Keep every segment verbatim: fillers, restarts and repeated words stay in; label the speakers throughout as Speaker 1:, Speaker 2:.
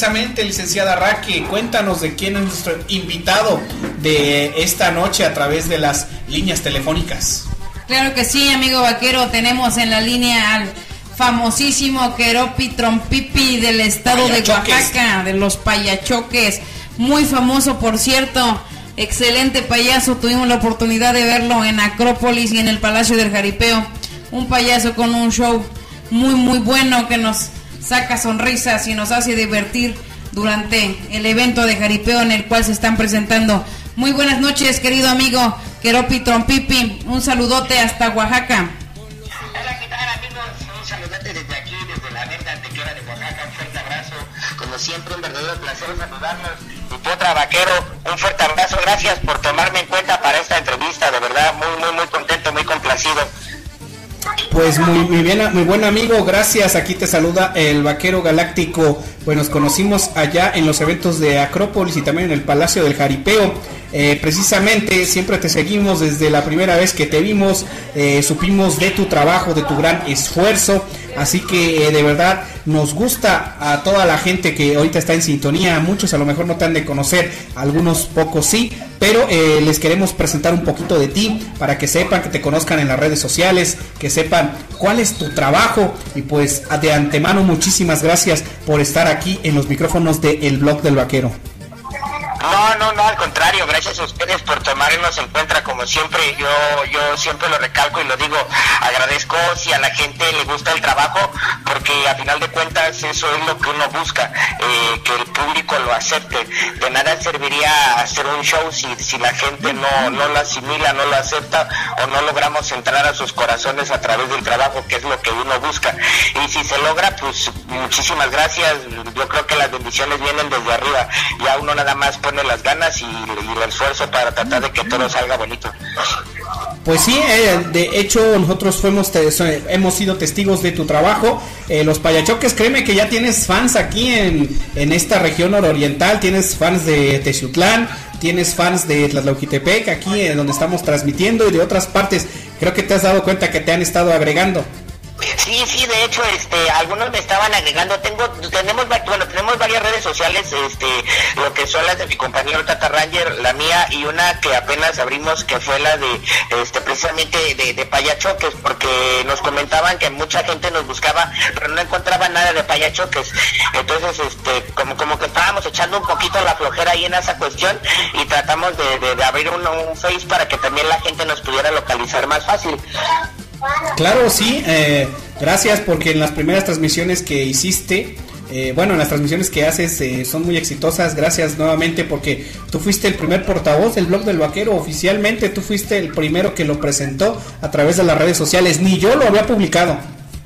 Speaker 1: precisamente, licenciada Raque, cuéntanos de quién es nuestro invitado de esta noche a través de las líneas telefónicas.
Speaker 2: Claro que sí, amigo vaquero, tenemos en la línea al famosísimo Keropi Trompipi del estado de Oaxaca, de los Payachoques, muy famoso por cierto, excelente payaso, tuvimos la oportunidad de verlo en Acrópolis y en el Palacio del Jaripeo, un payaso con un show muy muy bueno que nos saca sonrisas y nos hace divertir durante el evento de jaripeo en el cual se están presentando. Muy buenas noches, querido amigo Keropi Trompipi, un saludote hasta Oaxaca.
Speaker 3: Hola, ¿qué tal, amigos? Un saludote desde aquí, desde la venta antequera de Oaxaca, un fuerte abrazo. Como siempre, un verdadero placer saludarlos. Mi potra vaquero, un fuerte abrazo, gracias por tomarme en cuenta para esta entrevista, de verdad, muy, muy, muy contento, muy complacido.
Speaker 1: Pues muy, muy bien, muy buen amigo, gracias. Aquí te saluda el Vaquero Galáctico. Pues nos conocimos allá en los eventos de Acrópolis y también en el Palacio del Jaripeo. Eh, precisamente siempre te seguimos desde la primera vez que te vimos, eh, supimos de tu trabajo, de tu gran esfuerzo, así que eh, de verdad nos gusta a toda la gente que ahorita está en sintonía. Muchos a lo mejor no te han de conocer, algunos pocos sí, pero eh, les queremos presentar un poquito de ti para que sepan, que te conozcan en las redes sociales, que sepan cuál es tu trabajo. Y pues de antemano muchísimas gracias por estar aquí en los micrófonos de El Blog del Vaquero.
Speaker 3: No, no, no, al contrario, gracias a ustedes por tomarnos en cuenta, como siempre, yo yo siempre lo recalco y lo digo, agradezco si a la gente le gusta el trabajo, porque a final de cuentas eso es lo que uno busca, eh, que el público lo acepte. De nada serviría hacer un show si, si la gente no, no lo asimila, no lo acepta, o no logramos entrar a sus corazones a través del trabajo, que es lo que uno busca. Y si se logra, pues muchísimas gracias, yo creo que las bendiciones vienen desde arriba, ya uno nada más pone las ganas y, y el esfuerzo para tratar de que todo salga bonito.
Speaker 1: Pues sí, eh, de hecho nosotros fuimos te, hemos sido testigos de tu trabajo. eh, los Payachoques, créeme que ya tienes fans aquí en, en esta región nororiental, tienes fans de Teciutlán, tienes fans de Tlatlauquitepec, aquí eh, donde estamos transmitiendo, y de otras partes. Creo que te has dado cuenta que te han estado agregando.
Speaker 3: Sí, sí, de hecho, este, algunos me estaban agregando. Tengo, tenemos, bueno, tenemos varias redes sociales, este, lo que son las de mi compañero Tata Ranger, la mía y una que apenas abrimos, que fue la de, este, precisamente de, de Payachoques, porque nos comentaban que mucha gente nos buscaba, pero no encontraba nada de Payachoques. Entonces, este, como, como que estábamos echando un poquito la flojera ahí en esa cuestión y tratamos de, de, de abrir un, un Face para que también la gente nos pudiera localizar más fácil.
Speaker 1: Claro, sí, eh, gracias, porque en las primeras transmisiones que hiciste, eh, bueno, en las transmisiones que haces eh, son muy exitosas. Gracias nuevamente, porque tú fuiste el primer portavoz del Blog del Vaquero. Oficialmente tú fuiste el primero que lo presentó a través de las redes sociales. Ni yo lo había publicado.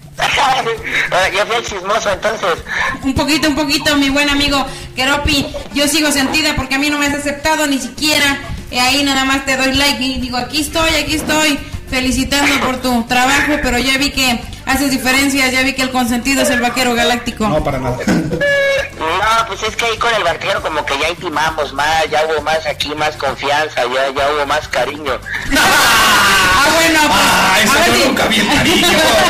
Speaker 3: Yo fui el chismoso, entonces.
Speaker 2: Un poquito, un poquito, mi buen amigo Keropi. Yo sigo sentida porque a mí no me has aceptado ni siquiera. Y ahí nada más te doy like y digo, aquí estoy, aquí estoy, felicitando por tu trabajo, pero ya vi que haces diferencias, ya vi que el consentido es el Vaquero Galáctico.
Speaker 1: No, para nada.
Speaker 3: No, pues es que ahí con el Vaquero como que ya intimamos más, ya hubo más aquí, más confianza, ya, ya hubo más cariño.
Speaker 2: Ah, bueno, pues.
Speaker 1: Ah, eso yo
Speaker 2: sí.
Speaker 1: nunca vi el cariño.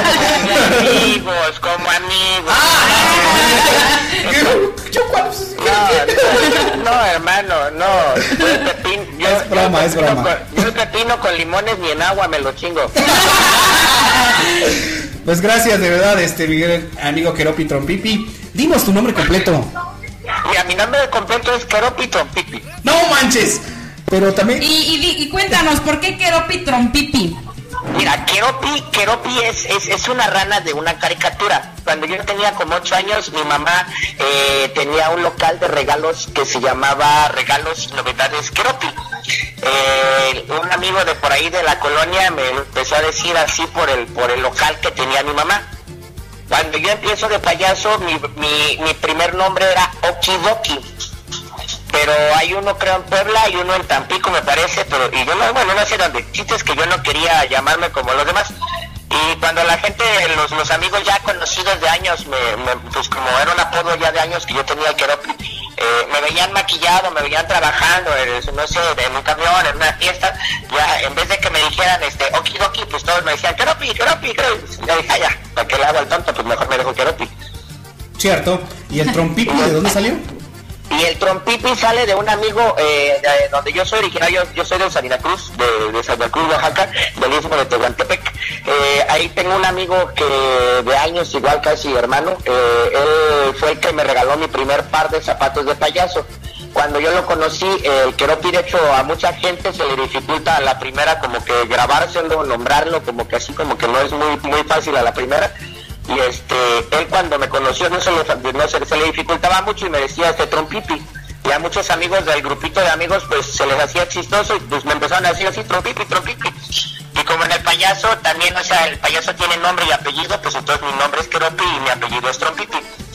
Speaker 3: Amigos, como amigos.
Speaker 1: Ah, yo cuando...
Speaker 3: No, no, no, hermano, no. Yo el pepino, yo,
Speaker 1: es broma,
Speaker 3: yo
Speaker 1: es broma.
Speaker 3: Con, yo el pepino con limones ni en agua me lo chingo.
Speaker 1: Pues gracias, de verdad, este Miguel, amigo Keropi Trompipi. Dinos tu nombre completo.
Speaker 3: Mira, mi nombre completo es Keropi Trompipi.
Speaker 1: ¡No manches! Pero también...
Speaker 2: Y, y, y cuéntanos, ¿por qué Keropi Trompipi?
Speaker 3: Mira, Keropi, Keropi es, es, es una rana de una caricatura. Cuando yo tenía como ocho años, mi mamá eh, tenía un local de regalos que se llamaba Regalos y Novedades Keropi. Eh, un amigo de por ahí de la colonia me empezó a decir así por el, por el local que tenía mi mamá. Cuando yo empiezo de payaso, mi, mi, mi primer nombre era Okidoki. Pero hay uno creo en Puebla y uno en Tampico me parece, pero y yo no, bueno, no sé dónde. El chiste es que yo no quería llamarme como los demás. Y cuando la gente, los, los amigos ya conocidos de años, me, me, pues como era un apodo ya de años que yo tenía el Keropi, eh, me veían maquillado, me veían trabajando, eh, no sé, en un camión, en una fiesta, ya en vez de que me dijeran este Okidoki, pues todos me decían Keropi, Keropi, Keropi. Ya dije, ah, ya, ¿para qué le hago al tonto? Pues mejor me dejo Keropi.
Speaker 1: Cierto. ¿Y el Trompipi de dónde salió?
Speaker 3: Y el Trompipi sale de un amigo eh, de donde yo soy originario, yo soy de Salina Cruz, de, de Santa Cruz, Oaxaca, del istmo de Tehuantepec. Eh, ahí tengo un amigo que de años, igual casi hermano, eh, él fue el que me regaló mi primer par de zapatos de payaso. Cuando yo lo conocí, eh, el Keropi, de hecho, a mucha gente se le dificulta a la primera como que grabárselo, nombrarlo, como que así como que no es muy muy fácil a la primera. Y este, él cuando me conoció no se le, no se, se le dificultaba mucho y me decía este Trompipi. Y a muchos amigos del grupito de amigos pues se les hacía chistoso y pues me empezaron a decir así, Trompipi, Trompipi. Y como en el payaso también, o sea, el payaso tiene nombre y apellido, pues entonces mi nombre es Keropi y mi apellido es Trompipi.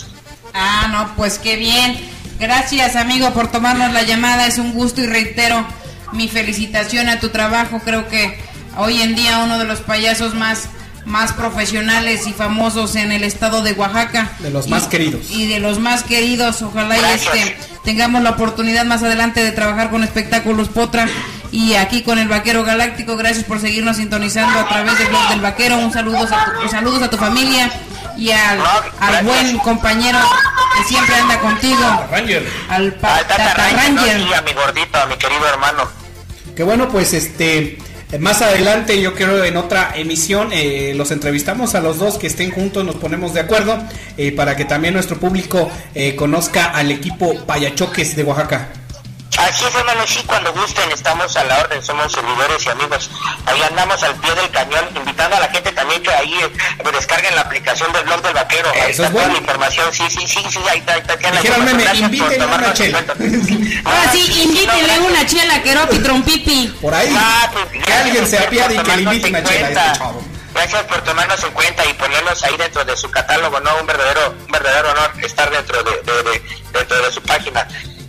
Speaker 2: Ah, no, pues qué bien. Gracias, amigo, por tomarnos la llamada. Es un gusto y reitero mi felicitación a tu trabajo. Creo que hoy en día uno de los payasos más más profesionales y famosos en el estado de Oaxaca.
Speaker 1: De los
Speaker 2: y,
Speaker 1: más queridos.
Speaker 2: Y de los más queridos. Ojalá y este, tengamos la oportunidad más adelante de trabajar con Espectáculos Potra y aquí con el Vaquero Galáctico. Gracias por seguirnos sintonizando a través del blog del Vaquero. Un saludo a tu, saludos a tu familia y al, al buen compañero que siempre anda contigo,
Speaker 1: Ranger.
Speaker 2: al pa,
Speaker 3: Al Tata,
Speaker 2: Tata
Speaker 3: Ranger,
Speaker 2: Ranger.
Speaker 3: ¿no? Sí, a mi gordito, a mi querido hermano.
Speaker 1: Que bueno, pues este... más adelante, yo creo en otra emisión, eh, los entrevistamos a los dos, que estén juntos, nos ponemos de acuerdo, eh, para que también nuestro público eh, conozca al equipo Payachoques de Oaxaca.
Speaker 3: Así es, hermano, sí, cuando gusten, estamos a la orden, somos servidores y amigos. Ahí andamos al pie del cañón, invitando a la gente también que ahí eh, descarguen la aplicación del blog del Vaquero. Ahí
Speaker 1: Eso
Speaker 3: está
Speaker 1: es bueno.
Speaker 3: toda la información, sí, sí, sí, sí, ahí está, ahí está.
Speaker 1: Dijeron, meme, invítenle una chela.
Speaker 2: Ahora sí, invítenle una chela, Keropi, Trompipi.
Speaker 1: Por ahí,
Speaker 3: Ah, pues,
Speaker 1: que alguien se apiade y que le invite una
Speaker 3: en
Speaker 1: chela a
Speaker 3: cuenta.
Speaker 1: este chavo.
Speaker 3: Gracias por tomarnos en cuenta y ponernos ahí dentro de su catálogo, ¿no? Un verdadero, un verdadero honor estar dentro de, de, de, dentro de su página.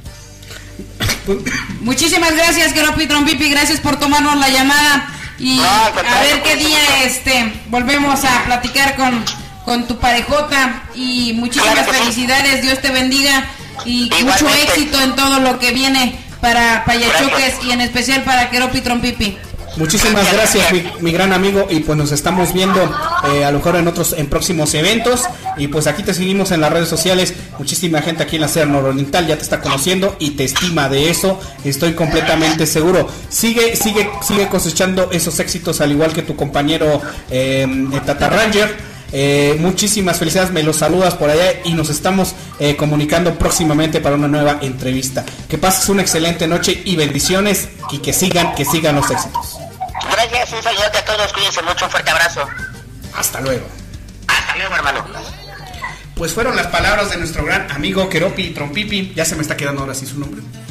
Speaker 2: Muchísimas gracias, Keropi, Trompipi, gracias por tomarnos la llamada y
Speaker 3: No,
Speaker 2: a ver qué día este volvemos a platicar con, con tu parejota y muchísimas
Speaker 3: Claro que sí.
Speaker 2: felicidades, Dios te bendiga y
Speaker 3: Igualmente.
Speaker 2: mucho éxito en todo lo que viene para Payachoques
Speaker 3: Gracias.
Speaker 2: y en especial para Keropi, Trompipi.
Speaker 1: Muchísimas gracias, mi, mi gran amigo, y pues nos estamos viendo eh, a lo mejor en otros, en próximos eventos, y pues aquí te seguimos en las redes sociales. Muchísima gente aquí en la Sierra Nororiental ya te está conociendo y te estima, de eso estoy completamente seguro. Sigue, sigue, sigue cosechando esos éxitos, al igual que tu compañero eh, Tata Ranger. Eh, muchísimas felicidades, me los saludas por allá y nos estamos eh, comunicando próximamente para una nueva entrevista. Que pases una excelente noche y bendiciones, y que sigan, que sigan los éxitos.
Speaker 3: Gracias, un saludote a todos, cuídense mucho, un fuerte abrazo.
Speaker 1: Hasta luego.
Speaker 3: Hasta luego, hermano.
Speaker 1: Pues fueron las palabras de nuestro gran amigo Keropi Trompipi. Ya se me está quedando ahora sí su nombre.